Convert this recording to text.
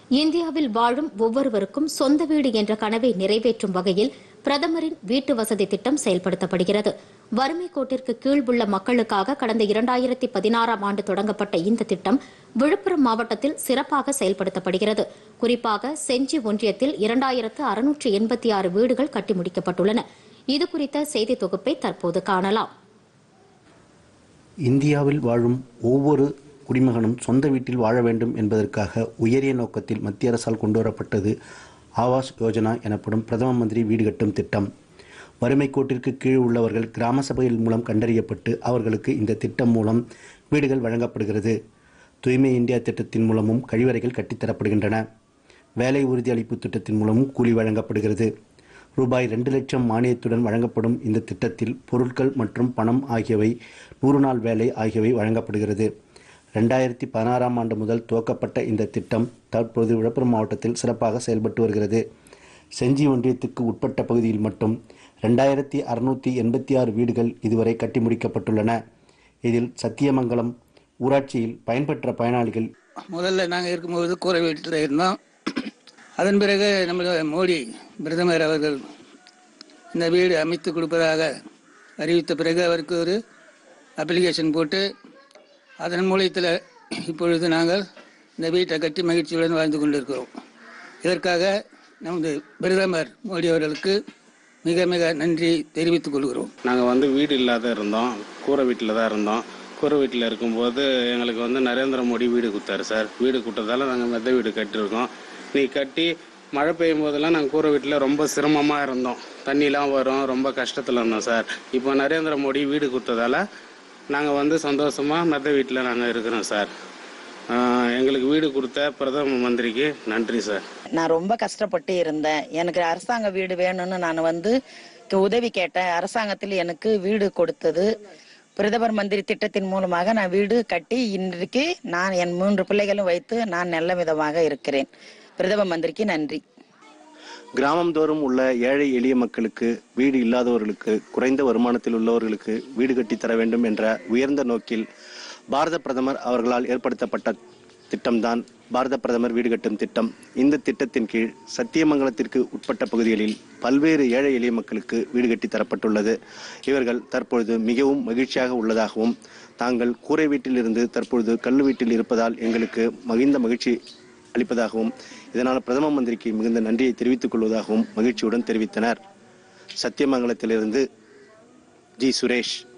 இந்தியாவில் வாழும் ஒவ்வொருவருக்கும் சொந்த வீடு என்ற கனவை நிறைவேற்றும் வகையில் பிரதமரின் வீட்டு வசதி திட்டம் செயல்படுத்தப்படுகிறது. வறுமை கோட்டிற்கு கீழ் உள்ள மக்களுக்காக கடந்த 2016ஆம் ஆண்டு தொடங்கப்பட்ட இந்த திட்டம் விழுப்புரம் மாவட்டத்தில் சிறப்பாக செயல்படுத்தப்படுகிறது. குறிப்பாக செஞ்சி ஒன்றியத்தில் 2686 வீடுகள் கட்டி முடிக்கப்பட்டுள்ளன. இதுகுறித்த செய்தி தொகுப்பை தற்போது காணலாம். இந்தியாவில் வாழும் ஒவ்வொரு குடிமகனும் சொந்த வீட்டில் வாழ வேண்டும் என்பதற்காக உயரிய நோக்கத்தில் மத்திய அரசால் கொண்டுவரப்பட்டது ஆவாஸ் யோஜனா எனப்படும் பிரதம மந்திரி வீடு கட்டும் திட்டம். வறுமை கோட்டிற்கு கீழ் உள்ளவர்கள் கிராம சபைகள் மூலம் கண்டறியப்பட்டு அவர்களுக்கு இந்த திட்டம் மூலம் வீடுகள் வழங்கப்படுகிறது. தூய்மை இந்தியா திட்டத்தின் மூலமும் கழிவறைகள் கட்டித்தரப்படுகின்றன. வேலை உறுதி அளிப்பு திட்டத்தின் மூலமும் கூலி வழங்கப்படுகிறது. ரூபாய் 2 லட்சம் மானியத்துடன் வழங்கப்படும் இந்த திட்டத்தில் பொருட்கள் மற்றும் பணம் ஆகியவை 100 நாள் வேலை ஆகியவை வழங்கப்படுகிறது. 2016ஆம் ஆண்டு முதல் துவக்கப்பட்ட இந்த திட்டம் தற்போது விழுப்புரம் மாவட்டத்தில் சிறப்பாக செயல்பட்டு வருகிறது. செஞ்சி ஒன்றியத்துக்கு உட்பட்ட பகுதியில் மட்டும் 2686 வீடுகள் இதுவரை கட்டி முடிக்கப்பட்டுள்ளன. இதில் சத்தியமங்கலம் ஊராட்சியில் பயன்பெற்ற பயனாளிகள் முதல்ல நாங்கள் இருக்கும்போது கூரை வீட்டில் இருந்தோம். அதன் பிறகு நம்ம மோடி பிரதமர் அவர்கள் இந்த வீடு அமைத்து கொடுப்பதாக அறிவித்த பிறகு அவருக்கு ஒரு அப்ளிகேஷன் போட்டு அதன் மூலத்தில் இப்பொழுது நாங்கள் இந்த வீட்டை கட்டி மகிழ்ச்சியுடன் வாழ்ந்து கொண்டிருக்கிறோம். இதற்காக நமது பிரதமர் மோடி அவர்களுக்கு மிக மிக நன்றி தெரிவித்துக் கொள்கிறோம். நாங்கள் வீடு இல்லாத இருந்தோம், கூரை வீட்டில் தான் இருந்தோம். கூரை வீட்டில் இருக்கும்போது எங்களுக்கு நரேந்திர மோடி வீடு கொடுத்தாரு சார். வீடு கொடுத்ததால நாங்கள் மெத்த வீடு கட்டியிருக்கோம். நீ கட்டி மழை பெய்யும் போதெல்லாம் நாங்கள் கூரை வீட்டில் ரொம்ப சிரமமாக இருந்தோம். தண்ணிலாம் வரும், ரொம்ப கஷ்டத்தில் இருந்தோம் சார். இப்போ நரேந்திர மோடி வீடு கொடுத்ததால நாங்கள் சந்தோஷமாக மெத்த வீட்டில் நாங்கள் இருக்கிறோம் சார். எங்களுக்கு வீடு கொடுத்த பிரதம மந்திரிக்கு நன்றி சார். நான் ரொம்ப கஷ்டப்பட்டு இருந்தேன். எனக்கு அரசாங்க வீடு வேணும்னு நான் உதவி கேட்டேன். அரசாங்கத்தில் எனக்கு வீடு கொடுத்தது பிரதமர் மந்திரி திட்டத்தின் மூலமாக நான் வீடு கட்டி இன்றைக்கு நான் என் 3 பிள்ளைகளும் வைத்து நான் நல்ல விதமாக இருக்கிறேன். பிரதம மந்திரிக்கு நன்றி. கிராமம் தோறும் உள்ள ஏழை எளிய மக்களுக்கு, வீடு இல்லாதவர்களுக்கு, குறைந்த வருமானத்தில் உள்ளவர்களுக்கு வீடு கட்டி தர வேண்டும் என்ற உயர்ந்த நோக்கில் பாரத பிரதமர் அவர்களால் ஏற்படுத்தப்பட்ட திட்டம்தான் பாரத பிரதமர் வீடு கட்டும் திட்டம். இந்த திட்டத்தின் கீழ் சத்தியமங்கலத்திற்கு உட்பட்ட பகுதிகளில் பல்வேறு ஏழை எளிய மக்களுக்கு வீடு கட்டி தரப்பட்டுள்ளது. இவர்கள் தற்பொழுது மிகவும் மகிழ்ச்சியாக உள்ளதாகவும், தாங்கள் கூரை வீட்டில் இருந்து தற்பொழுது கல்லு வீட்டில் இருப்பதால் எங்களுக்கு மிகுந்த மகிழ்ச்சி அளிப்பதாகவும், இதனால் பிரதம மந்திரிக்கு மிகுந்த நன்றியை தெரிவித்துக் கொள்வதாகவும் மகிழ்ச்சியுடன் தெரிவித்தனர். சத்தியமங்கலத்திலிருந்து ஜி. சுரேஷ்.